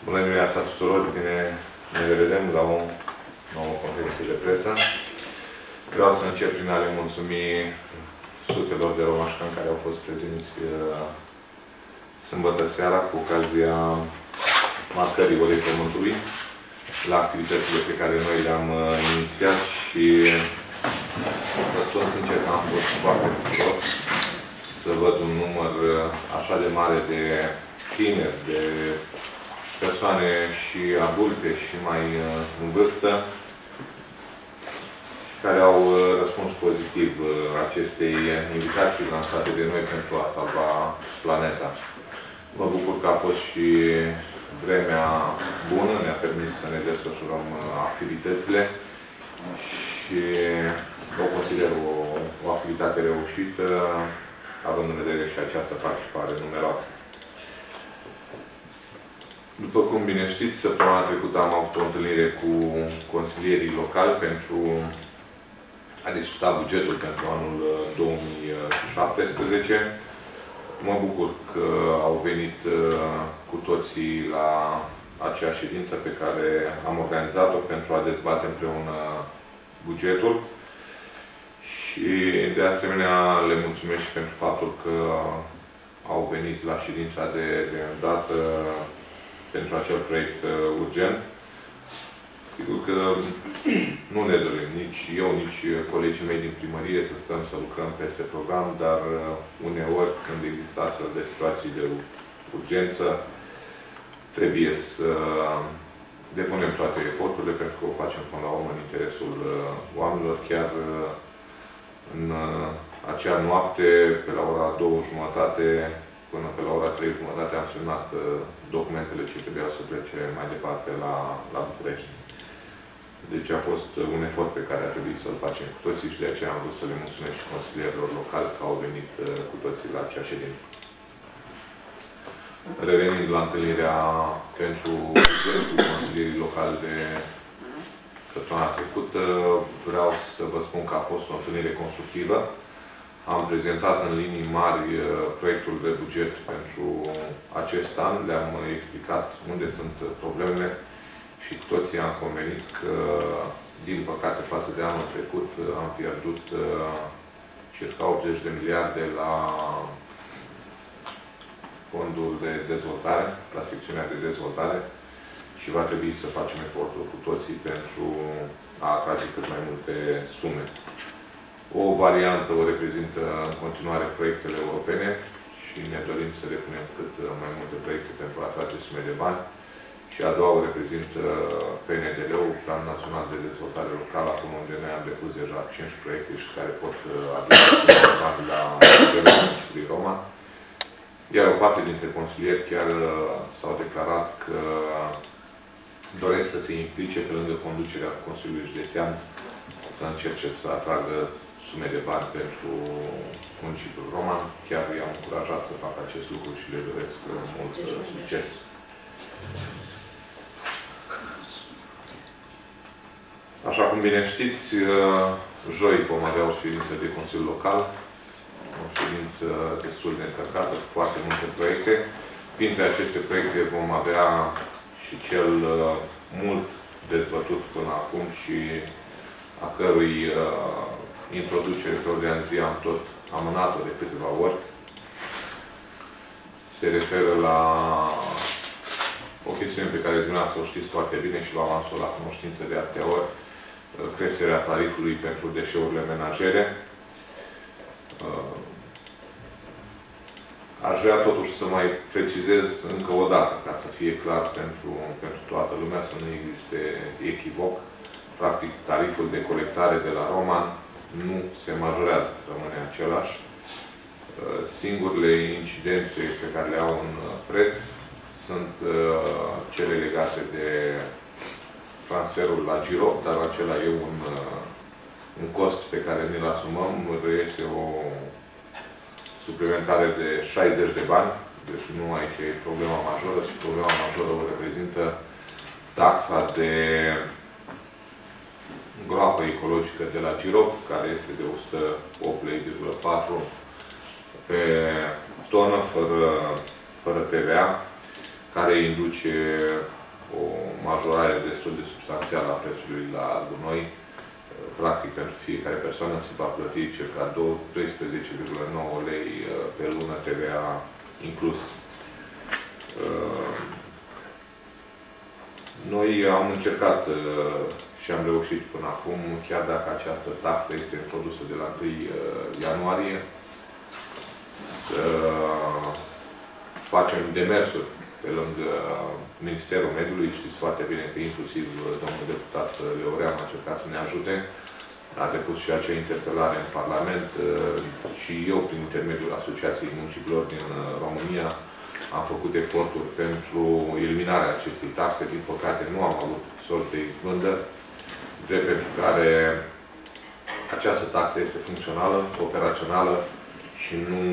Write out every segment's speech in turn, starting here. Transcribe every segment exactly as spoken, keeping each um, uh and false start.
Bună dimineața tuturor! Bine ne revedem la o nouă conferință de presă. Vreau să încep prin a le mulțumi sutelor de romașcani care au fost prezenți sâmbătă seara cu ocazia marcării Orei Pământului la activitățile pe care noi le-am inițiat și vă spun sincer că am fost foarte bucuros să văd un număr așa de mare de tineri, de persoane și adulte și mai în vârstă, care au răspuns pozitiv acestei invitații lansate de noi pentru a salva planeta. Mă bucur că a fost și vremea bună, ne-a permis să ne desfășurăm activitățile și o consider o, o activitate reușită, având în vedere și această participare numeroasă. După cum bine știți, săptămâna trecută am avut o întâlnire cu consilierii locali pentru a discuta bugetul pentru anul două mii șaptesprezece. Mă bucur că au venit cu toții la acea ședință pe care am organizat-o pentru a dezbate împreună bugetul. Și de asemenea le mulțumesc și pentru faptul că au venit la ședința de, de îndată pentru acel proiect uh, urgent. Sigur că nu ne dorim, nici eu, nici colegii mei din primărie să stăm să lucrăm peste program, dar uh, uneori, când există astfel de situații de urgență, trebuie să depunem toate eforturile, pentru că o facem până la urmă în interesul uh, oamenilor. Chiar uh, în uh, acea noapte, pe la ora două jumătate, până pe la ora trei jumătate am semnat uh, documentele ce trebuiau să plece mai departe la, la București. Deci a fost uh, un efort pe care a trebuit să-l facem cu toții și de aceea am vrut să le mulțumesc și consilierilor locali că au venit uh, cu toții la acea ședință. Revenind la întâlnirea pentru bugetul consilierii locali de săptămâna trecută, vreau să vă spun că a fost o întâlnire constructivă. Am prezentat în linii mari proiectul de buget pentru acest an, le-am explicat unde sunt problemele și cu toții am convenit că, din păcate, față de anul trecut, am pierdut circa optzeci de miliarde la fondul de dezvoltare, la secțiunea de dezvoltare și va trebui să facem efortul cu toții pentru a atrage cât mai multe sume. O variantă o reprezintă în continuare proiectele europene și ne dorim să depunem cât mai multe proiecte pentru a atrage sume de bani. Și a doua o reprezintă P N D L-ul, Plan Național de Dezvoltare Locală, acum unde noi am depus deja cinci proiecte și care pot aduce bani la nivelul municipiului Roma. Iar o parte dintre consilieri chiar s-au declarat că doresc să se implice pe lângă conducerea Consiliului Județean să încerce să atragă sume de bani pentru municipiul Roman. Chiar i-am încurajat să facă acest lucru și le doresc mult succes. Așa cum bine știți, joi vom avea o ședință de Consiliu Local, o ședință destul de încărcată cu foarte multe proiecte. Printre aceste proiecte vom avea și cel mult dezbătut până acum și a cărui uh, introducere pe ordinea de zi am tot amânat-o de câteva ori. Se referă la o chestiune pe care dumneavoastră o știți foarte bine și v-am adus la cunoștință de atâtea ori, creșterea tarifului pentru deșeurile menajere. Uh, aș vrea totuși să mai precizez încă o dată, ca să fie clar pentru, pentru toată lumea, să nu existe echivoc. Practic, tariful de colectare de la Roman nu se majorează, rămâne același. Singurele incidențe pe care le au în preț sunt cele legate de transferul la giro, dar acela e un, un cost pe care ne-l asumăm. Este o suplimentare de șaizeci de bani, deci nu aici e problema majoră, ci problema majoră o reprezintă taxa de groapă ecologică de la Girov, care este de o sută opt virgulă patru lei pe tonă, fără, fără T V A. care induce o majorare destul de substanțială a prețului la gunoi. Practic, pentru fiecare persoană se va plăti circa treisprezece virgulă nouă lei pe lună, T V A inclus. Noi am încercat și am reușit până acum, chiar dacă această taxă este introdusă de la întâi ianuarie, să facem demersuri pe lângă Ministerul Mediului. Știți foarte bine că inclusiv domnul deputat Leorean a încercat să ne ajute. A depus și acea interpelare în Parlament și eu, prin intermediul Asociației Muncitorilor din România, am făcut eforturi pentru eliminarea acestei taxe. Din păcate, nu am avut sold de izbândă, drept pentru care această taxă este funcțională, operațională și nu,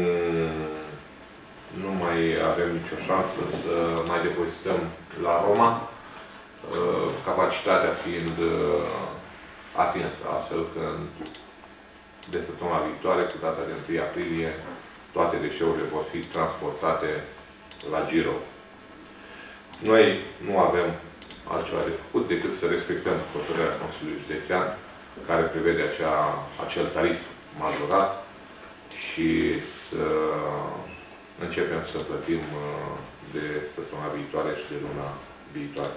nu mai avem nicio șansă să mai depozităm la Roma, capacitatea fiind atinsă, astfel că de săptămâna viitoare, cu data de întâi aprilie, toate deșeurile vor fi transportate la giro. Noi nu avem altceva de făcut decât să respectăm hotărârea Consiliului Județean, care prevede acea, acel tarif majorat și să începem să plătim de săptămâna viitoare și de luna viitoare.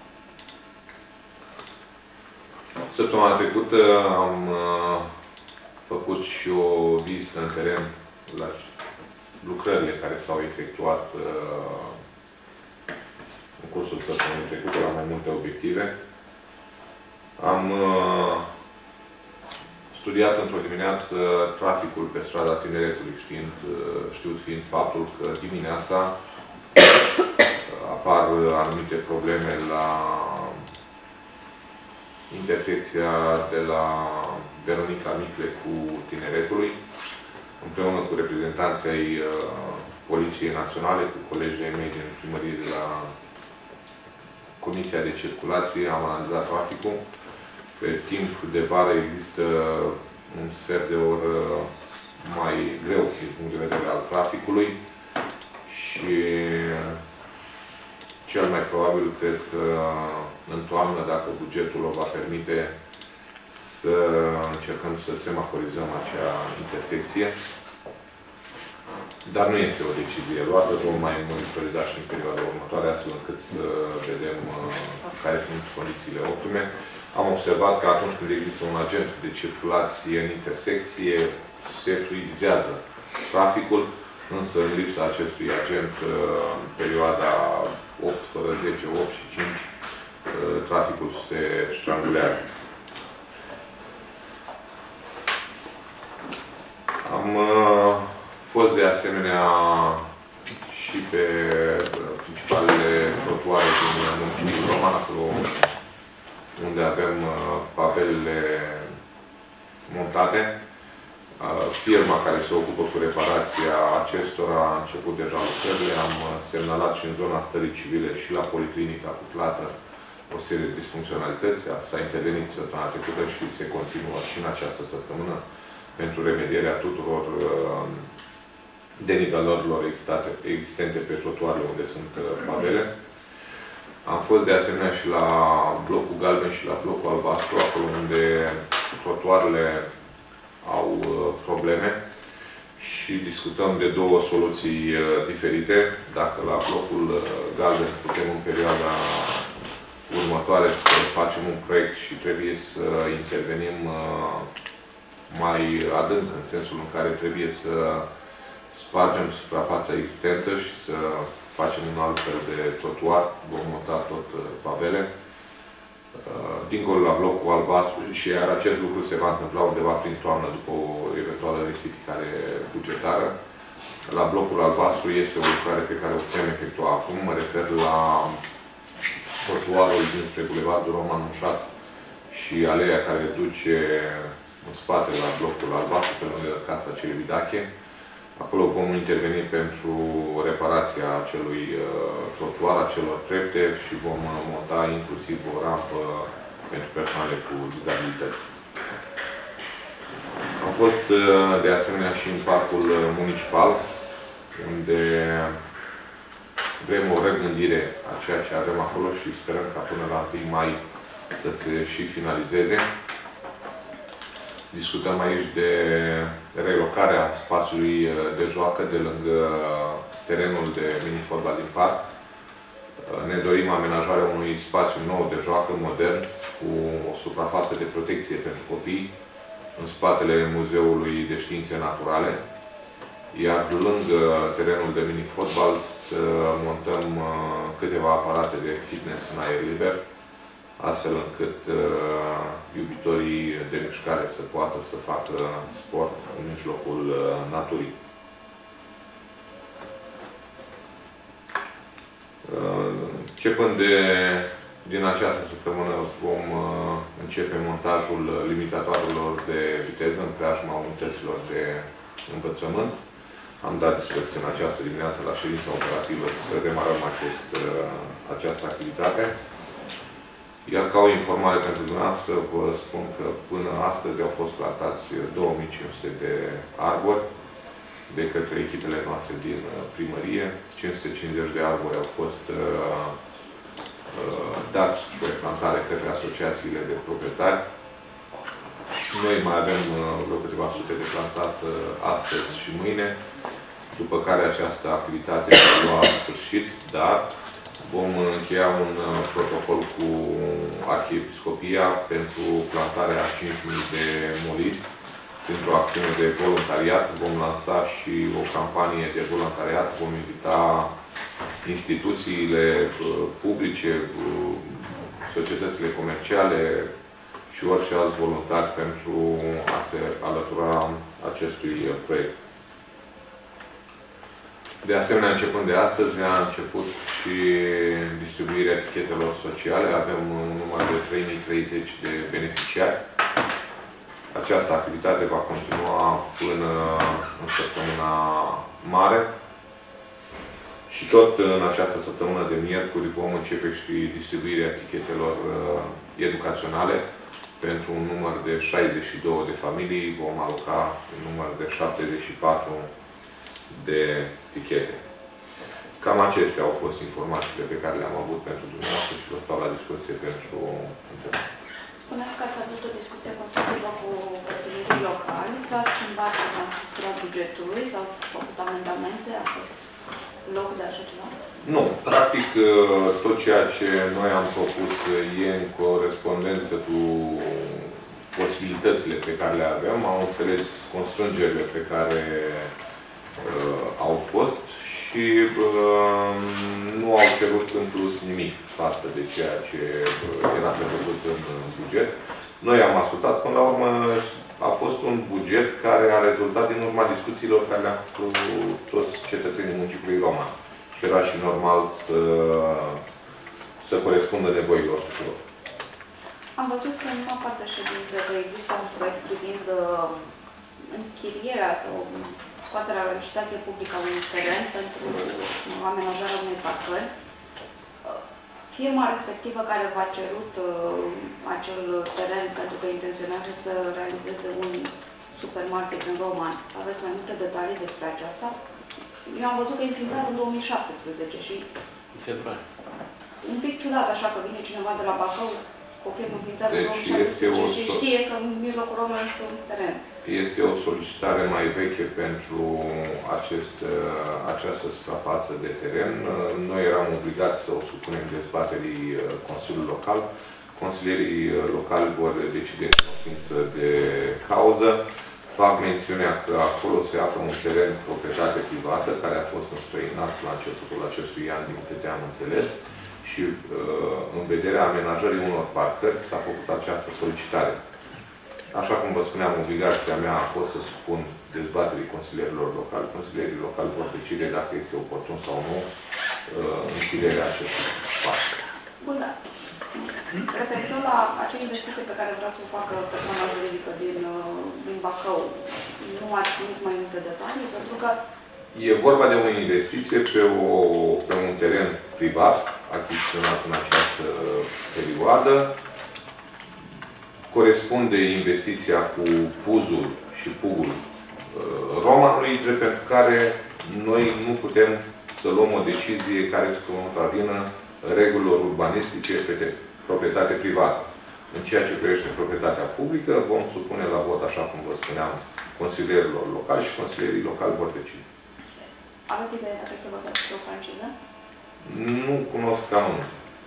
Săptămâna trecută am făcut și o vizită în teren la lucrările care s-au efectuat uh, în cursul săptămânii trecute la mai multe obiective. Am uh, studiat într-o dimineață traficul pe strada Tineretului, știind, uh, știut fiind faptul că dimineața apar anumite probleme la intersecția de la Veronica Micle cu Tineretului, împreună cu reprezentanții ai uh, Poliției Naționale, cu colegii mei din primărie de la Comisia de Circulație, am analizat traficul. Pe timp de vară există un sfert de oră mai greu din punct de vedere al traficului și cel mai probabil, cred că în toamnă, dacă bugetul o va permite, să încercăm să semaforizăm acea intersecție. Dar nu este o decizie luată, vom mai monitoriza și în perioada următoare, astfel încât să vedem care sunt condițiile optime. Am observat că atunci când există un agent de circulație în intersecție, se fluidizează traficul, însă în lipsa acestui agent, în perioada opt fără zece, opt și cinci, traficul se strangulează. Am uh, fost de asemenea și pe principalele trotuare din municipiul Roman, acolo unde avem uh, pavelele montate. Uh, firma care se ocupă cu reparația acestora a început deja lucrările. Am semnalat și în zona stării civile și la Policlinica cu plată o serie de disfuncționalități. S-a intervenit săptămâna trecută și se continuă și în această săptămână pentru remedierea tuturor uh, denivelărilor existente pe trotuarele unde sunt uh, pavele. Am fost de asemenea și la blocul galben și la blocul albastru, acolo unde trotuarele au uh, probleme și discutăm de două soluții uh, diferite. Dacă la blocul uh, galben putem în perioada următoare să facem un proiect și trebuie să intervenim uh, mai adânc, în sensul în care trebuie să spargem suprafața existentă și să facem un alt fel de trotuar, vom monta tot pavele. Dincolo la blocul albastru, și iar acest lucru se va întâmpla undeva prin toamnă, după o eventuală rectificare bugetară. La blocul albastru este o lucrare pe care o putem efectua acum. Mă refer la trotuarul dinspre Bulevardul Roman Mușat și aleea care duce în spate la blocul albastru, pe lângă Casa Celebidache. Acolo vom interveni pentru reparația acelui uh, trotuar, acelor trepte și vom uh, monta inclusiv o rampă pentru persoanele cu dizabilități. Am fost uh, de asemenea și în parcul municipal, unde vrem o regândire a ceea ce avem acolo și sperăm ca până la întâi mai să se și finalizeze. Discutăm aici de relocarea spațiului de joacă de lângă terenul de mini-fotbal din parc. Ne dorim amenajarea unui spațiu nou de joacă, modern, cu o suprafață de protecție pentru copii, în spatele Muzeului de Științe Naturale, iar lângă terenul de mini-fotbal să montăm câteva aparate de fitness în aer liber, astfel încât uh, iubitorii de mișcare să poată să facă sport în mijlocul uh, naturii. Uh, începând de din această săptămână vom uh, începe montajul limitatoarelor de viteză în preajma unităților de învățământ. Am dat dispoziție în această dimineață la ședința operativă să demarăm acest, uh, această activitate. Iar ca o informare pentru dumneavoastră, vă spun că până astăzi au fost plantați două mii cinci sute de arbori de către echipele noastre din primărie. cinci sute cincizeci de arbori au fost uh, uh, dați spre plantare către asociațiile de proprietari. Noi mai avem uh, vreo câteva sute de plantat uh, astăzi și mâine, după care această activitate va lua sfârșit, dar vom încheia un uh, protocol cu Arhiepiscopia pentru plantarea a cinci mii de molisti printr-o acțiune de voluntariat. Vom lansa și o campanie de voluntariat. Vom invita instituțiile uh, publice, uh, societățile comerciale și orice alți voluntari pentru a se alătura acestui uh, proiect. De asemenea, începând de astăzi, a început și distribuirea etichetelor sociale. Avem un număr de trei mii treizeci de beneficiari. Această activitate va continua până în săptămâna mare. Și tot în această săptămână de miercuri vom începe și distribuirea etichetelor educaționale. Pentru un număr de șaizeci și două de familii vom aloca un număr de șaptezeci și patru de etichete. Cam acestea au fost informațiile pe care le-am avut pentru dumneavoastră și vă stau la discuție pentru întrebări. Spuneți că ați avut o discuție constructivă cu consilierii locali. S-a schimbat structura bugetului? S-au făcut amendamente? A fost loc de așa ceva? Nu. Practic, tot ceea ce noi am propus e în corespondență cu posibilitățile pe care le avem. Am înțeles constrângerile pe care uh, au fost și uh, nu au cerut în plus nimic față de ceea ce era prevăzut în buget. Noi am ascultat, până la urmă a fost un buget care a rezultat din urma discuțiilor care le-am făcut toți cetățenii municipiului Roman. Și era și normal să, să corespundă nevoilor tuturor. Am văzut că în prima parte ședință că există un proiect privind uh, închirierea sau scoaterea la licitație publică a unui teren pentru amenajarea unei parcări. Firma respectivă care v-a cerut uh, acel teren pentru că intenționează să realizeze un supermarket în Roman. Aveți mai multe detalii despre aceasta? Eu am văzut că e înființat în două mii șaptesprezece și... În februarie. Un pic ciudat așa că vine cineva de la Bacău cu o firmă înființată în două mii șaptesprezece și știe că în mijlocul Romului este un teren. Este o solicitare mai veche pentru acest, această suprafață de teren. Noi eram obligați să o supunem dezbaterii Consiliului Local. Consilierii locali vor decide în cunoștință de cauză. Fac mențiunea că acolo se află un teren proprietate privată care a fost înstrăinat la începutul acestui an, din câte am înțeles, și în vederea amenajării unor parcări s-a făcut această solicitare. Așa cum vă spuneam, obligația mea a fost să supun dezbaterii consilierilor locali. Consilierii locali vor decide dacă este oportun sau nu închiderea acestui parc. Bun, da. Referitor la acele investiții pe care vrea să o facă persoana juridică din, din Bacău, nu ați primit mai multe detalii? Pentru că... E vorba de o investiție pe, o, pe un teren privat, achiziționat în această perioadă. Corespunde investiția cu puzul și pugul uh, Romanului, drept pentru care noi nu putem să luăm o decizie care să contravină regulilor urbanistice pe proprietate privată. În ceea ce privește proprietatea publică, vom supune la vot, așa cum vă spuneam, consilierilor locali și consilierii locali vor decide. Aveți idee dacă este vorba despre o franciză? Nu cunosc canonul.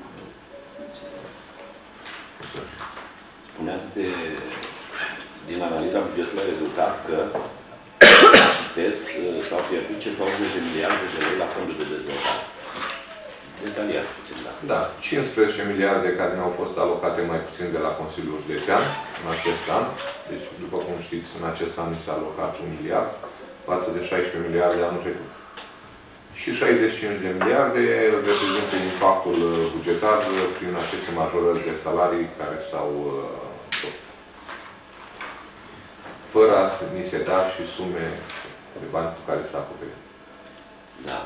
Spuneați de, din analiza bugetului a rezultat că citez, s-au pierdut circa optzeci de miliarde de lei la fondul de dezvoltare. Detaliat puțin, da. Da, cincisprezece miliarde care ne-au fost alocate mai puțin de la Consiliul Județean în acest an. Deci, după cum știți, în acest an mi s-a alocat un miliard față de șaisprezece miliarde anul trecut. Și șaizeci și cinci de miliarde reprezintă impactul bugetar prin aceste majorări de salarii care s-au făcut. Fără a ni se da și sume de bani cu care s-a acoperit. Da.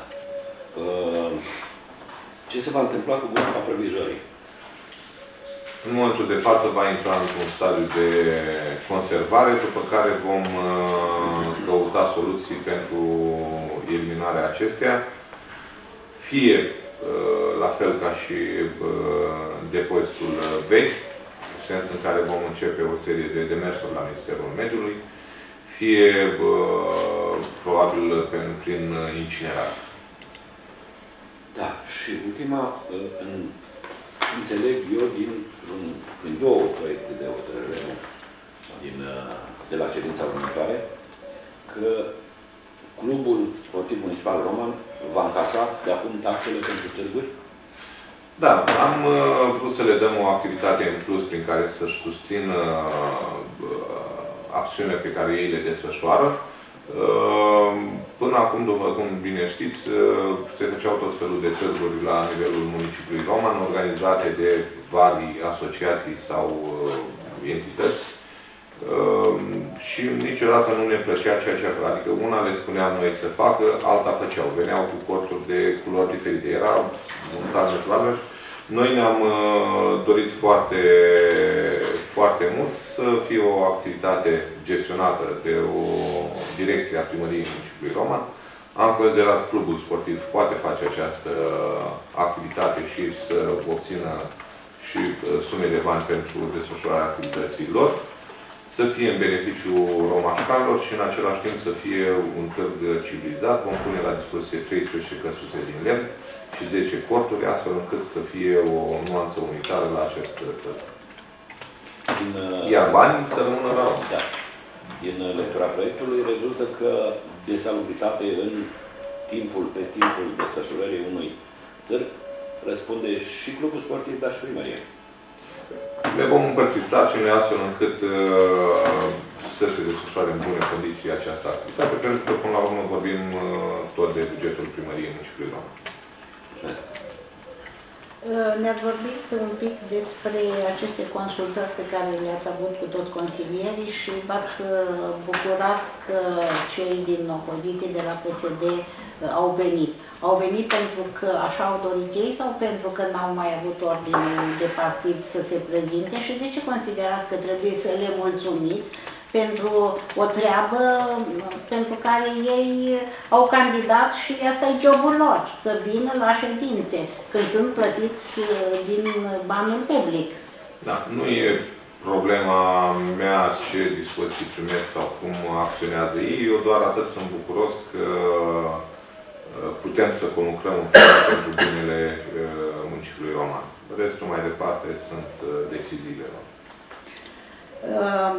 Ce se va întâmpla cu groapa provizorii? În momentul de față va intra într-un stadiu de conservare, după care vom căuta soluții pentru eliminarea acesteia, fie la fel ca și depozitul vechi, în sens în care vom începe o serie de demersuri la Ministerul Mediului, fie probabil prin incinerare. Da, și ultima, în, înțeleg eu din, din două proiecte de hotărâre din, de la ședința următoare, că Clubul Sportiv Municipal Roman va încasa de acum taxele pentru târguri? Da, am vrut să le dăm o activitate în plus prin care să-și susțină acțiunile pe care ei le desfășoară. Până acum, după cum bine știți, se făceau tot felul de târguri la nivelul municipiului Roman, organizate de vari asociații sau entități. Și niciodată nu ne plăcea ceea ce a adică una le spuneam noi să facă, alta făceau. Veneau cu corturi de culori diferite. Era un plan natural. Noi ne-am dorit foarte, foarte mult să fie o activitate gestionată de o direcție a Primăriei Municipiului Roman. Am considerat clubul sportiv poate face această activitate și să obțină și sume de bani pentru desfășurarea activității lor, să fie în beneficiul romașcanilor și în același timp să fie un târg civilizat. Vom pune la dispoziție treisprezece căsuțe din lemn și zece corturi, astfel încât să fie o nuanță unitară la acest târg. Iar banii să rămână la om. Da. Din lectura proiectului rezultă că de salubritate în timpul, pe timpul desfășurării unui târg răspunde și clubul sportiv, dar și primăria. Le vom împărți sarcinile astfel încât uh, să se desfășoare în bune condiții această activitate, pentru că până la urmă vorbim uh, tot de bugetul primăriei municipiului Roman. Ne-ați vorbit un pic despre aceste consultări pe care le-ați avut cu toți consilierii și v-ați bucurat că cei din opoziție de la P S D au venit. Au venit pentru că așa au dorit ei sau pentru că n-au mai avut ordine de partid să se prezinte și de ce considerați că trebuie să le mulțumiți pentru o treabă pentru care ei au candidat și asta e jobul lor, să vină la ședințe, când sunt plătiți din banul public. Da, nu e problema mea ce dispoziții primesc sau cum acționează ei, eu doar atât sunt bucuros că putem să conlucrăm pentru binele municipiului Roman. Restul mai departe sunt deciziile lor. Um.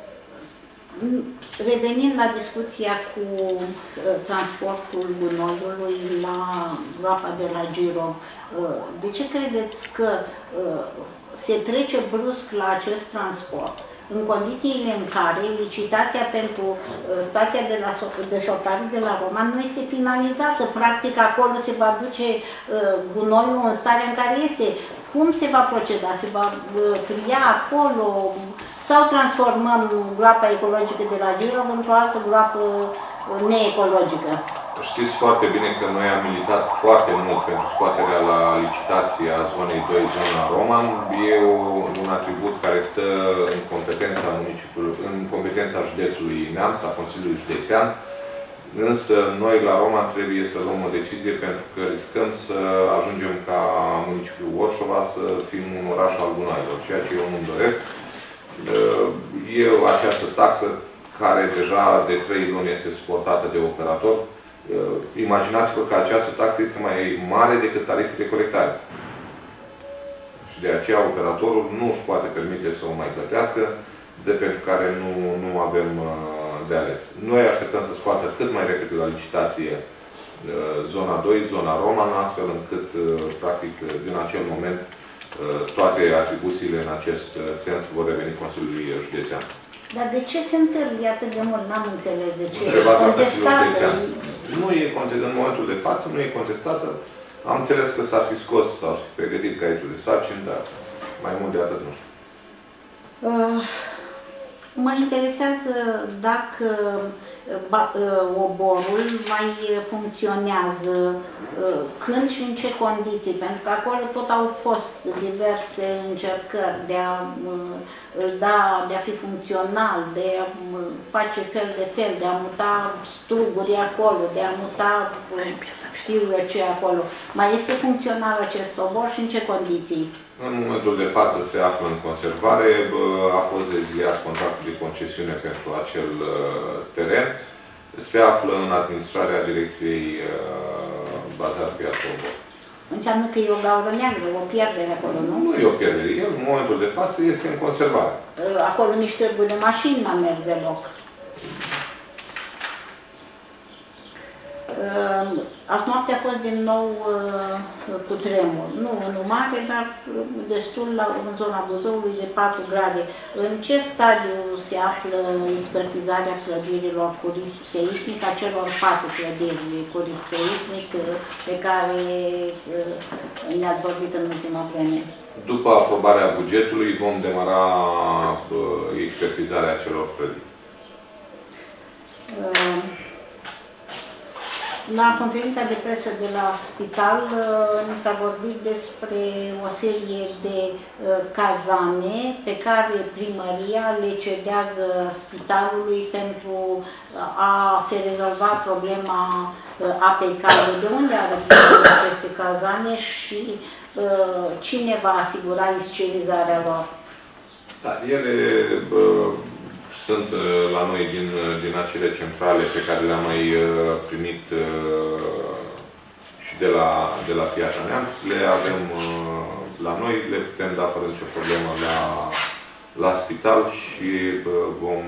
Revenind la discuția cu uh, transportul gunoiului la groapa de la Giro, uh, de ce credeți că uh, se trece brusc la acest transport în condițiile în care licitația pentru uh, stația de, la, de sortare de la Roman nu este finalizată? Practic acolo se va duce uh, gunoiul în starea în care este. Cum se va proceda? Se va uh, tria acolo? Sau transformăm groapa ecologică de la Giro într-o altă groapă neecologică? Știți foarte bine că noi am militat foarte mult pentru scoaterea la licitație a zonei doi, zona Roman. E un atribut care stă în competența municipiului, în competența județului Neamț, a Consiliului Județean. Însă noi la Roma trebuie să luăm o decizie pentru că riscăm să ajungem ca municipiul Orșova să fim un oraș al gunoaielor, ceea ce eu nu-mi doresc. E această taxă care deja de trei luni este suportată de operator. Imaginați-vă că această taxă este mai mare decât tariful de colectare. Și de aceea operatorul nu își poate permite să o mai plătească, de pentru care nu, nu avem de ales. Noi așteptăm să scoată cât mai repede la licitație zona doi, zona Roman, astfel încât, practic, din acel moment, toate atribuțiile în acest sens vor reveni Consiliului Județean. Dar de ce se întârzie atât de mult? N-am înțeles de ce. Contestată. Nu e contestată. În momentul de față nu e contestată. Am înțeles că s-ar fi scos, s-ar fi pregătit caietul de sarcini, dar mai mult de atât nu știu. Uh, mă interesează dacă oborul mai funcționează, când și în ce condiții, pentru că acolo tot au fost diverse încercări de a, da, de a fi funcțional, de a face fel de fel, de a muta struguri acolo, de a muta știu eu ce acolo. Mai este funcțional acest obor și în ce condiții? În momentul de față se află în conservare, a fost reziliat contractul de concesiune pentru acel teren, se află în administrarea Direcției Bazar Piața Obor. Înseamnă că e o gaură neagră, o pierdere acolo, nu? Nu e o pierdere, el în momentul de față este în conservare. Acolo nici târgul de mașini n-a mers deloc. Azi noapte a fost din nou uh, cu tremur. Nu unul mare, dar destul la, în zona Buzăului de patru grade. În ce stadiu se află expertizarea clădirilor cu risc seismic, a celor patru clădiri cu risc seismic pe care uh, ne-ați vorbit în ultima vreme? După aprobarea bugetului vom demara uh, expertizarea celor clădiri. Uh, La conferința de presă de la spital ni s-a vorbit despre o serie de cazane pe care primăria le cedează spitalului pentru a se rezolva problema apei calde. De unde a răspuns aceste cazane și cine va asigura iscelizarea lor? Da, ele sunt la noi din, din acele centrale pe care le-am mai primit și de la, de la Piața Neamț. Le avem la noi, le putem da fără nicio problemă la, la spital și vom,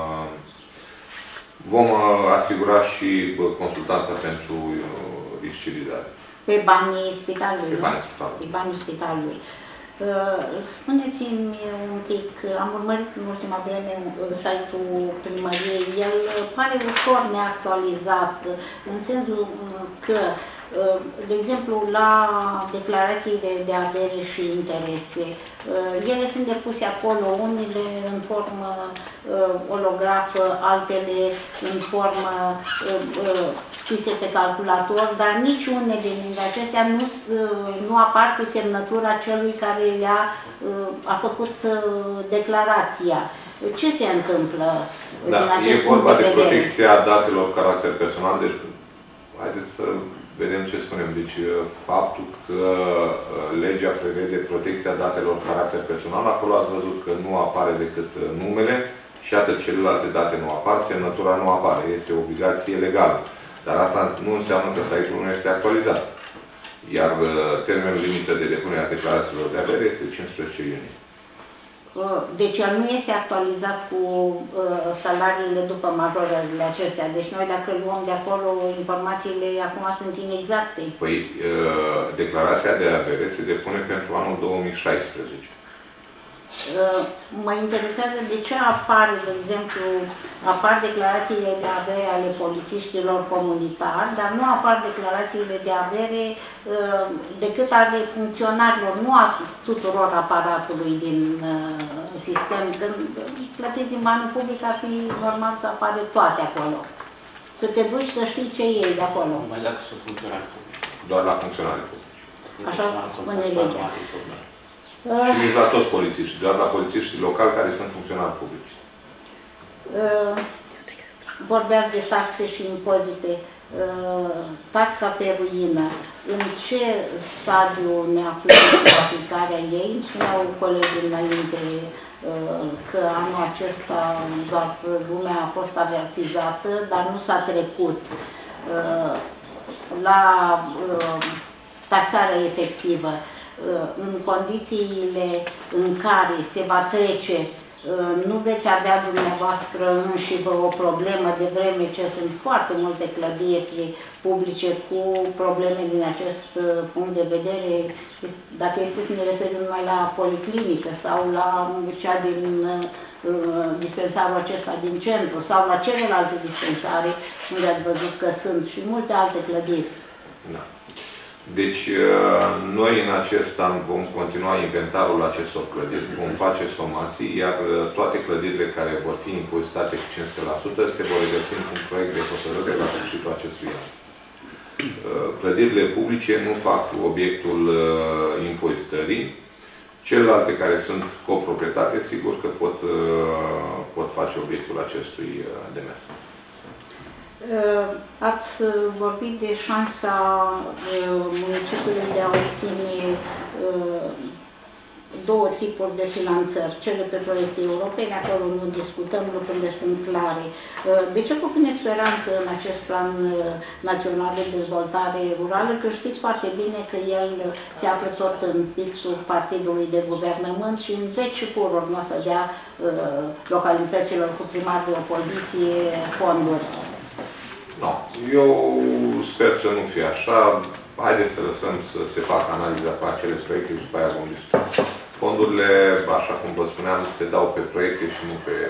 vom asigura și consultanța pentru iscelizare. Pe banii spitalului? Pe banii spitalului. Pe banii spitalului. Spuneți-mi un pic, am urmărit în ultima vreme site-ul primăriei, el pare ușor neactualizat, în sensul că, de exemplu, la declarațiile de avere și interese, ele sunt depuse acolo, unele în formă holografă, altele în formă scrise pe calculator, dar nici unele dintre acestea nu, nu apar cu semnătura celui care le-a a făcut declarația. Ce se întâmplă da, din acest e vorba punct de, de vedere? protecția datelor caracter personal. Deci, haideți să vedem ce spunem. Deci, faptul că legea prevede protecția datelor caracter personal, acolo ați văzut că nu apare decât numele și atât celelalte date nu apar, semnătura nu apare. Este o obligație legală. Dar asta nu înseamnă că site-ul nu este actualizat. Iar termenul limită de depunere a declarațiilor de avere este cincisprezece iunie. Deci el nu este actualizat cu salariile după majorările acestea. Deci noi dacă luăm de acolo, informațiile acum sunt inexacte. Păi, declarația de avere se depune pentru anul două mii șaisprezece. Mă interesează de ce apar, de exemplu, apar declarațiile de avere ale polițiștilor comunitari, dar nu apar declarațiile de avere decât ale funcționarilor, nu a tuturor aparatului din sistem. Când plătiți din bani public, ar fi normal să apare toate acolo. Să te duci să știi ce iei de acolo. Numai dacă sunt funcționari publici. Doar la funcționari publici. Așa spune legea. Și nici la toți polițiști, doar la polițiștii locali care sunt funcționari publici. vorbeați de taxe și impozite. Taxa pe ruină, în ce stadiu ne aflăm cu aplicarea ei? Îmi spuneau colegii înainte că anul acesta doar lumea a fost avertizată, dar nu s-a trecut la taxarea efectivă. În condițiile în care se va trece, nu veți avea dumneavoastră înșivă o problemă, de vreme ce sunt foarte multe clădiri publice cu probleme din acest punct de vedere, dacă este să ne referim numai la policlinică sau la cea din dispensarul acesta din centru sau la celelalte dispensare, unde ați văzut că sunt și multe alte clădiri. Da. Deci, noi în acest an vom continua inventarul acestor clădiri, vom face somații, iar toate clădirile care vor fi impozitate cu cinci sute la sută se vor regăsi într-un proiect de hotărâre la sfârșitul acestui an. Clădirile publice nu fac obiectul impozitării. Celelalte care sunt coproprietate, sigur că pot, pot face obiectul acestui demers. Ați vorbit de șansa municipiului de a obține două tipuri de finanțări, cele pe proiecte europene, acolo nu discutăm, lucrurile sunt clare. De ce puneți speranță în acest plan național de dezvoltare rurală? Că știți foarte bine că el se află tot în pixul partidului de guvernământ și în veci și pururi nu o să dea localităților cu primar de opoziție fonduri. No. Eu sper să nu fie așa. Haideți să lăsăm să se facă analiza pe acele proiecte și după aia vom discuta. Fondurile, așa cum vă spuneam, se dau pe proiecte și nu pe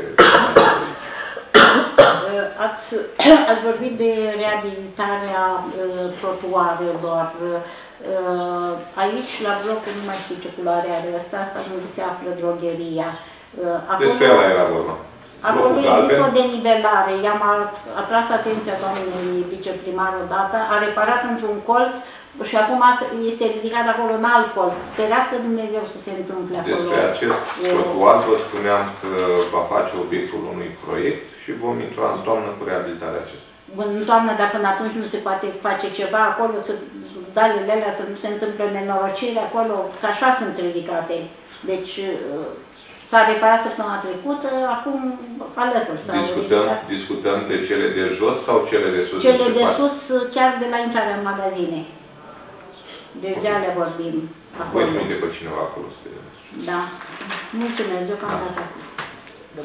ați, ați vorbit de reabilitarea trotuarelor. Aici, la blocul, nu mai știu ce culoare are ăsta, asta unde se află drogheria. Acolo, despre ela era vorba. Acolo există o denivelare. I-am atras atenția doamnei viceprimar odată, a reparat într-un colț și acum este ridicat acolo în alt colț. Sperească Dumnezeu să se întâmple acolo. Despre acest trotuar vă spuneam că va face obiectul unui proiect și vom intra în toamnă cu reabilitarea acestui. În toamnă, dar până atunci nu se poate face ceva acolo, să dalele alea să nu se întâmple nenorocire acolo, că așa sunt ridicate. Deci s-a reparat săptămâna trecută, acum alături s-au discutăm, discutăm de cele de jos sau cele de sus? Cele de sus, chiar de la intrarea în magazine. Deci de alea vorbim. Voi trimite pe cineva acolo. Da. Mulțumesc, deocamdată. Da.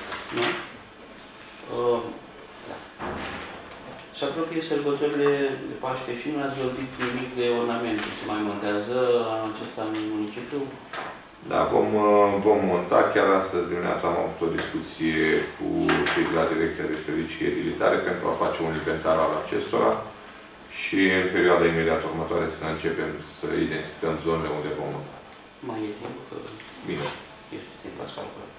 Uh, da. Se apropie sărbătorile de Paște și nu ați vorbit nimic de ornamente. Se mai montează anul acesta în municipiu? Da, vom, vom monta. Chiar astăzi dimineața am avut o discuție cu cei de la Direcția de Servicii Edilitare pentru a face un inventar al acestora și în perioada imediat următoare să începem să identificăm zonele unde vom monta. Mai e timp? Bine. Este timp, ați calculat.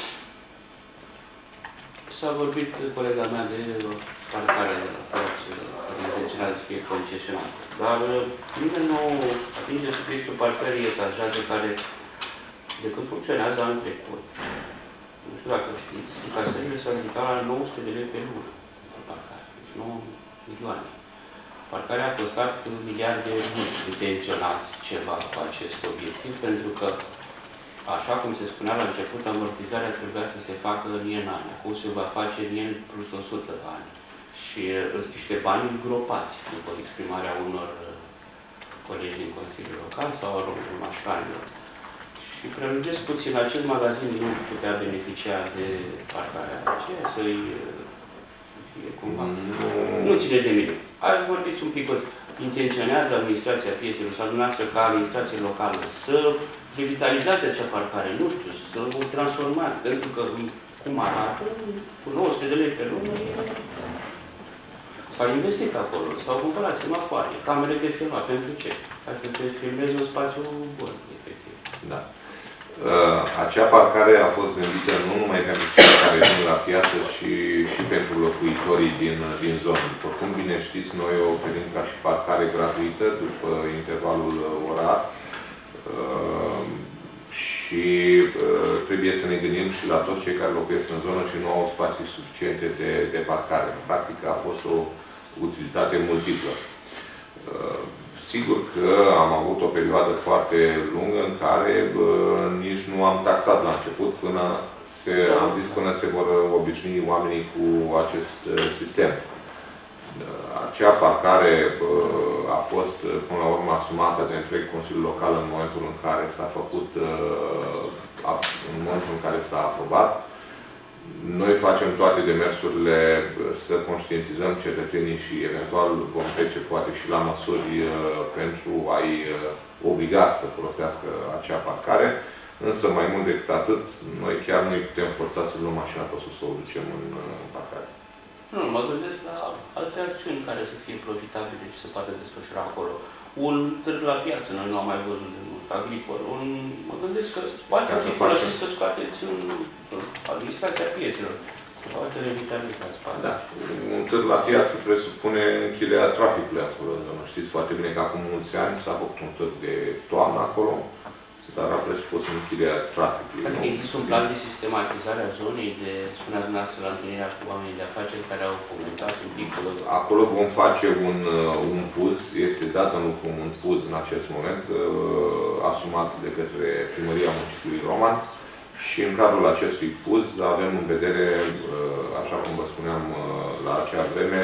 S-a vorbit colega mea de parcarea de la preț, care intenționează să fie concesionată. Dar nimeni nu atinge subiectul parcării etajate care, de când funcționează anul trecut, nu știu dacă știți, încasările s-au ridicat la nouă sute de lei pe lună de parcare, deci nouă milioane. Parcarea a costat miliarde de lei. Intenționați ceva cu acest obiectiv, pentru că, așa cum se spunea la început, amortizarea trebuia să se facă în N ani. Acum se va face în N plus o sută ani. Și sunt niște bani îngropați, după exprimarea unor colegi din Consiliul Local sau a mașcanilor. Și prelungesc puțin, acest magazin nu putea beneficia de parcarea aceea, să-i fie cumva. Nu, nu ține de mine. Hai, vorbiți un pic, intenționează administrația piețelor sau dumneavoastră ca administrație locală să revitalizați acea parcare, nu știu, să o transformați, pentru că cum arată, cu nouă sute de lei pe lună, s-a investit acolo, s-au cumpărat semafoare, camere de filmat, pentru ce? Ca să se filmeze un spațiu bun, efectiv. Da. Uh, acea parcare a fost gândită nu numai pentru cei care vin la piață, și, și pentru locuitorii din, din zonă. După cum bine știți, noi o oferim ca și parcare gratuită după intervalul orar uh, și uh, trebuie să ne gândim și la toți cei care locuiesc în zonă și nu au spații suficiente de, de parcare. Practic a fost o utilitate multiplă. Sigur că am avut o perioadă foarte lungă în care bă, nici nu am taxat la început, până se, am zis până se vor obișnui oamenii cu acest sistem. Acea parcare bă, a fost până la urmă asumată de întreg Consiliul Local în momentul în care s-a făcut, în momentul în care s-a aprobat. Noi facem toate demersurile să conștientizăm cetățenii și eventual vom trece poate și la măsuri pentru a-i obliga să folosească acea parcare. Însă mai mult decât atât, noi chiar nu putem forța să luăm mașina pe sus să o ducem în parcare. Nu, mă gândesc la alte acțiuni care să fie profitabile și să poată desfășura acolo. Un târg la piață, noi nu am mai văzut de mult, agricol. Un, mă gândesc că poate fi folosit să scoateți în administrația piețelor. Să poate revitaliza spațiul. Da. Un târg la piață presupune închilea traficului acolo. Știți foarte bine că acum mulți ani s-a făcut un târg de toamnă acolo, dar a presupus închilea traficului. Adică există un plan de sistematizare a zonei, de, spuneați dumneavoastră, la întâlnirea cu oamenii de afaceri care au comentat un pic. Acolo vom face un, un puz, este dat în lucru un puz în acest moment, asumat de către Primăria Municipiului Roman și în cadrul acestui puz avem în vedere, așa cum vă spuneam la acea vreme,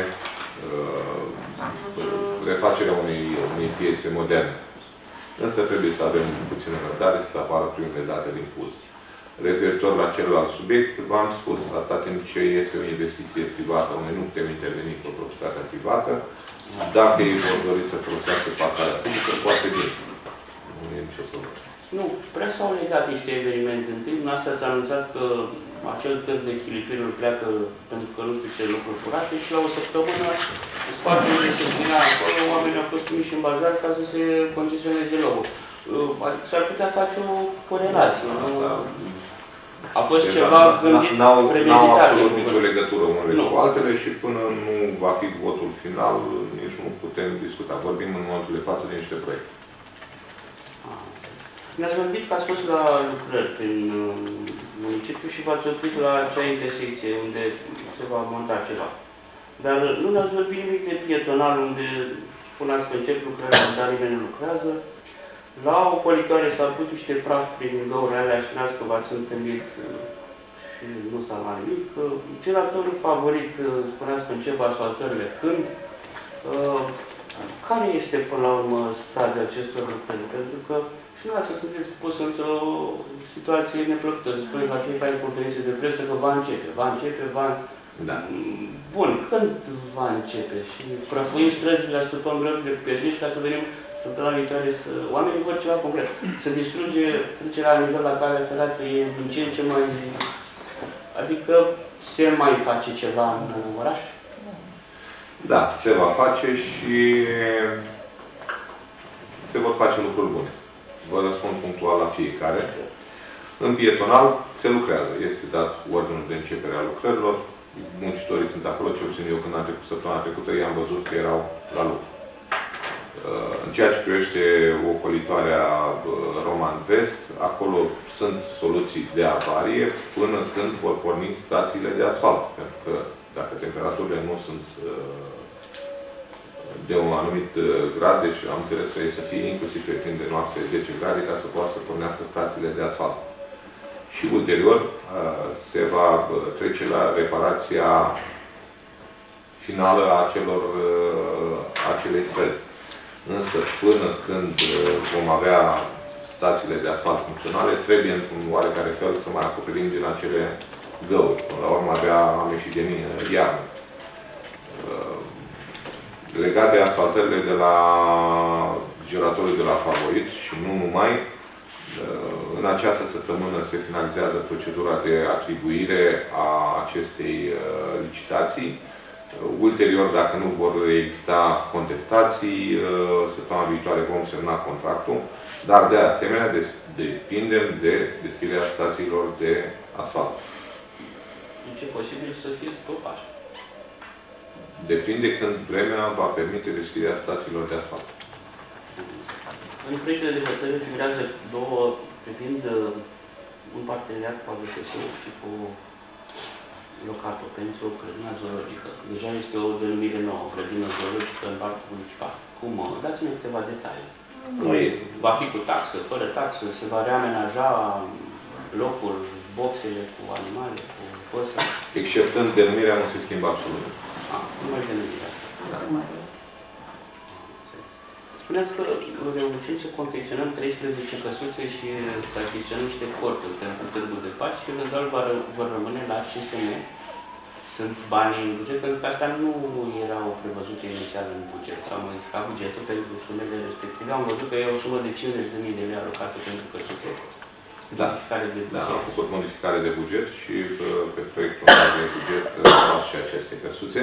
refacerea unei, unei piețe moderne. Însă trebuie să avem puțină răbdare să apară primele date din puz. Referitor la celălalt subiect, v-am spus, atâta timp ce este o investiție privată, unde nu putem interveni cu proprietatea privată, dacă ei vor dori să folosească parcarea publică, poate bine. Nu e nicio problemă. Nu, prea s-au legat niște evenimente. Întâi, în asta ați anunțat că acel târg de chilipiruri pleacă pentru că nu știu ce lucruri furate și la o săptămână spațiul unde se ținea acolo, oamenii au fost trimiși în bazar ca să se concesioneze locul. S-ar putea face o corelație. A fost deci, ceva gândit premeditat. N-au absolut nicio legătură unele nu. cu altele și până nu va fi votul final, nici nu putem discuta. Vorbim în momentul de față de niște proiecte. Ne-ați vorbit că ați fost la lucrări prin municipiu și v-ați oprit la acea intersecție unde se va monta ceva. Dar nu ne-ați vorbit nimic de pietonal, unde spuneați că încep lucrările, dar nimeni nu lucrează. La o colitoare s-a putut niște praf prin găurile alea, spuneați că v-ați întâlnit și nu s-a mai nimic. Generatorul favorit, spuneați că încep asfaltările când. Care este, până la urmă, stadiul acestor lucrări? Pentru că și dumneavoastră sunteți pus într-o situație neplăcută. Spuneți la fiecare conferință de presă că va începe, va începe, va... Da. Bun, când va începe? Și prăfuim străzile, astupăm grăbi de peșnici ca să venim săptămâna viitoare să... Oamenii vor ceva concret. Să distruge trecerea la nivel la calea ferată e din ce în ce mai... Adică se mai face ceva în oraș? Da, se va face și se vor face lucruri bune. Vă răspund punctual la fiecare. În pietonal se lucrează. Este dat ordinul de începere a lucrărilor. Muncitorii sunt acolo, ce obțin eu când am trecut săptămâna trecută, i-am văzut că erau la lucru. În ceea ce privește ocolitoarea Roman Vest, acolo sunt soluții de avarie până când vor porni stațiile de asfalt. Pentru că dacă temperaturile nu sunt de un anumit grad, deci am înțeles că e să fie inclusiv pe timp de noapte zece grade ca să poată să pornească stațiile de asfalt. Și ulterior se va trece la reparația finală a acelor, acelei străzi. Însă, până când vom avea stațiile de asfalt funcționale, trebuie într-un oarecare fel să mai acoperim din acele găuri. Până la urmă avea am ieșit de mine iarnă. Legat de asfaltările de la generatorul de la Favorit și nu numai, în această săptămână se finalizează procedura de atribuire a acestei licitații. Ulterior, dacă nu vor exista contestații, săptămâna viitoare vom semna contractul, dar de asemenea depindem de deschiderea stațiilor de asfalt. Deci e posibil să fie stopaj. Depinde când vremea va permite deschiderea stațiilor de asfalt. În proiectele de hotărâre figurează două privind un parteneriat cu A V F S-ul și cu locatul pentru grădina zoologică. Deja este o denumire nouă, grădină zoologică în parcul municipal. Cum? Dați-ne câteva detalii. Noi... Va fi cu taxă, fără taxă, se va reamenaja locul, boxele cu animale, cu păsări. Exceptând denumirea, nu se schimbă absolut. Ah, numai denumirea. Da. Spuneați că reușim să confecționăm treisprezece căsuțe și să achiziționăm niște corturi pentru Târgul de Pași și eventual vor rămâne la C S M. Sunt bani în buget, pentru că astea nu erau prevăzute inițial în buget. S-a modificat bugetul pentru sumele respective. Am văzut că e o sumă de cincizeci de mii de lei alocate pentru căsuțe. Da, modificare de buget. Da, am făcut modificare de buget și pe proiectul de buget au și aceste căsuțe.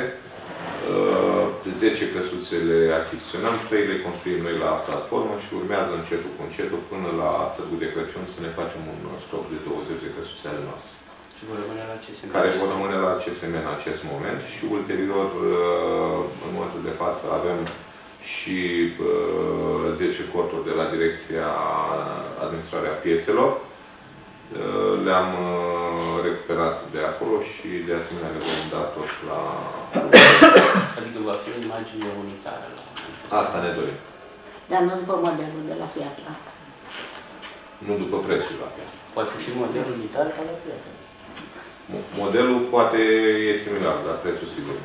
zece căsuțe le achiziționăm, trei le construim noi la platformă și urmează încetul cu încetul până la Târgul de Crăciun să ne facem un stoc de douăzeci de căsuțe ale noastre. Și vor rămâne la C S M. Care vor rămâne la C S M în acest moment și ulterior, în momentul de față, avem și zece corturi de la Direcția Administrarea Piețelor. Le-am recuperat de acolo și de asemenea le vom da tot la... Adică va fi o imagine unitară la... Asta ne dorim. Dar nu după modelul de la Piatra. Nu după prețul la Piatra. Poate fi modelul unitar ca la Piatra. Modelul poate e similar, dar prețul sigur.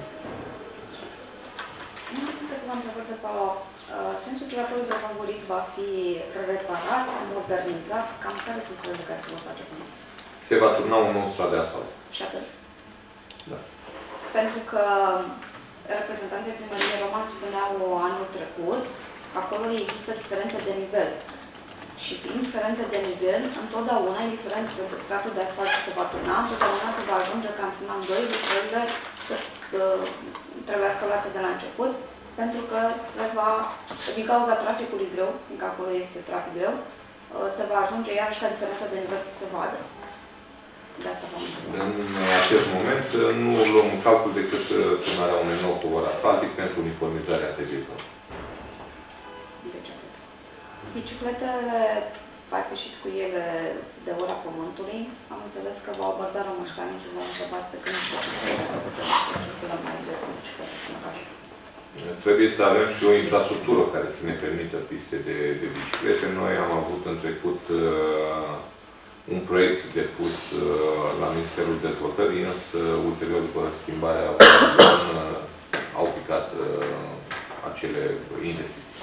Nu am câteva întrebări de follow-up. Sensul giratorului de favorit va fi reparat, modernizat? Cam care sunt lucrurile care se vor face până? Se va turna un nou strat de asfalt. Și atât? Da. Pentru că reprezentanții primăriei Roman spuneau anul trecut că acolo există diferențe de nivel. Și fiind diferențe de nivel, întotdeauna, indiferent de stratul de asfalt ce se va turna, întotdeauna se va ajunge ca într-un an, doi, lucrurile să uh, trebuiască luate de la început, pentru că se va, din cauza traficului greu, fiindcă acolo este trafic greu, uh, se va ajunge iarăși ca diferența de nivel să se vadă. De asta v-am întrebat. În acest moment nu luăm în calcul decât turnarea unui nou covor asfaltic pentru uniformizarea T V I-ului. Deci atât. Bicicletele, ați ieșit cu ele de ora Pământului. Am înțeles că v-au abordat româșcanii și v-au întrebat pe când și să putem să circulăm mai des cu biciclete în oraș. Trebuie să avem și o infrastructură care să ne permită piste de, de biciclete. Noi am avut în trecut uh, un proiect depus uh, la Ministerul Dezvoltării, însă ulterior, după schimbarea uh, au picat uh, acele investiții.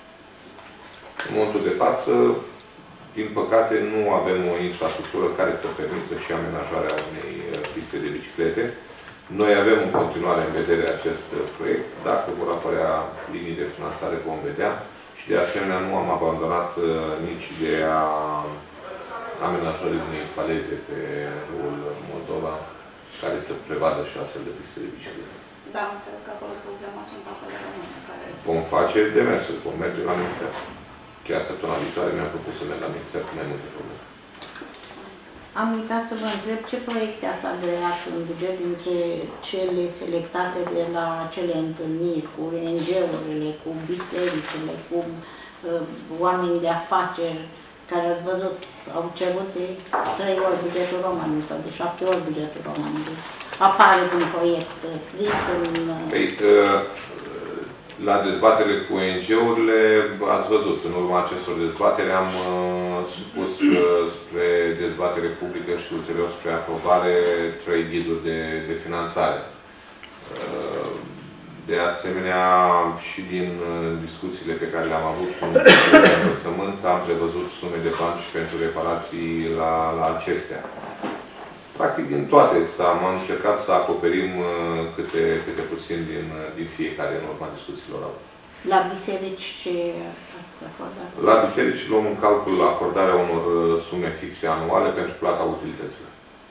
În momentul de față, din păcate, nu avem o infrastructură care să permită și amenajarea unei piste de biciclete. Noi avem în continuare în vedere acest proiect. Dacă vor apărea linii de finanțare, vom vedea. Și de asemenea, nu am abandonat nici ideea amenajării unei faleze pe râul Moldova, care să prevadă și astfel de piste de biciclete. Da, am înțeles că acolo problema sunt apele române. Care vom face demersuri, vom merge la minister. Chiar săptămâna viitoare mi-am propus să merg la minister cu mai multe probleme. Am uitat să vă întreb ce proiecte ați agreat în buget dintre cele selectate de la acele întâlniri cu O N G-urile, cu bisericile, cu uh, oameni de afaceri, care ați văzut, au cerut de trei ori bugetul român sau de șapte ori bugetul român. Apare un proiect scris în... Păi, uh, la dezbaterile cu O N G-urile, ați văzut, în urma acestor dezbatere am uh, supus uh, spre dezbatere publică și ulterior spre aprobare trei ghiduri de, de finanțare. Uh, de asemenea, și din uh, discuțiile pe care le-am avut cu învățământ, am prevăzut sume de bani și pentru reparații la, la acestea. Practic, din toate, am încercat să acoperim uh, câte, câte puțin din, din fiecare în urma discuțiilor. La biserici ce ați acordat? La biserici luăm în calcul acordarea unor sume fixe anuale pentru plata utilităților.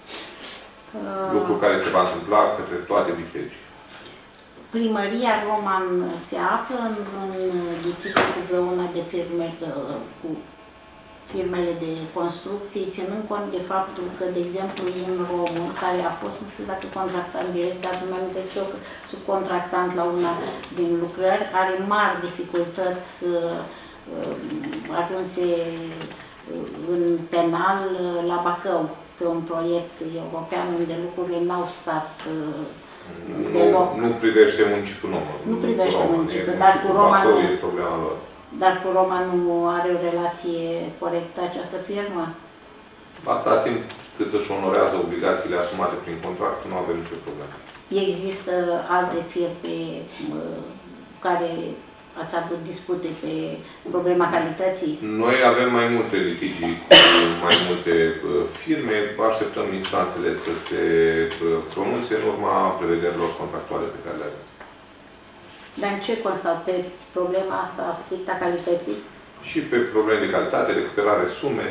Uh, Lucru care se va întâmpla către toate biserici. Primăria Roman se află în, în litigiu cu vreuna de firme de, cu firmele de construcții, ținând cont de faptul că, de exemplu, în Român, care a fost, nu știu dacă contractant direct, dar nu mai amintesc eu, subcontractant la una din lucrări, are mari dificultăți uh, ajunse în penal la Bacău, pe un proiect european unde lucrurile n-au stat deloc. Nu, nu privește municipiul nou. Nu privește Roma, municipiul, dar cu Roma Bacău nu. e problema lor. Dar cu Roma nu are o relație corectă această firmă? Atâta timp cât își onorează obligațiile asumate prin contract, nu avem nicio problemă. Există alte firme care ați avut dispute pe problema calității? Noi avem mai multe litigii cu mai multe firme, așteptăm instanțele să se pronunțe în urma prevederilor contractuale pe care le avem. Dar în ce constau? Pe problema asta strictă a calității? Și pe probleme de calitate, recuperare sume.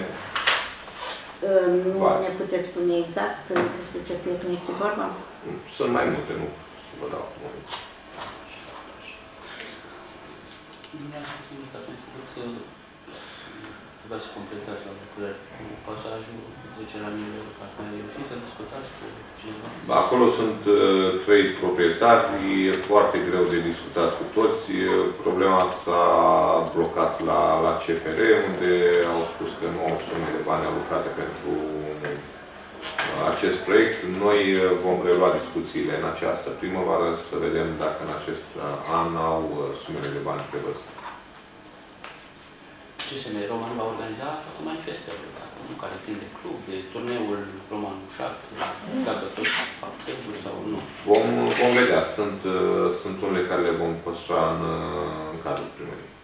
Nu Va. ne puteți spune exact despre ce firme este vorba? Sunt mai multe, nu vă dau acum. Vă să completați la lucrări cu pasajul trece la nivel, ați mai reușit să discutați cu cineva? Acolo sunt uh, trei proprietari, e foarte greu de discutat cu toți. Problema s-a blocat la, la C F R, unde au spus că nu au sume de bani alocate pentru uh, acest proiect. Noi vom relua discuțiile în această primăvară să vedem dacă în acest an au uh, sumele de bani prevăzute. C S M Roman va organiza toate manifestările, nu care țin de club, de turneul Roman șapte, dacă tot acceptul sau nu. Vom, vom vedea. Sunt, sunt unele care le vom păstra în, în cadrul primăriei.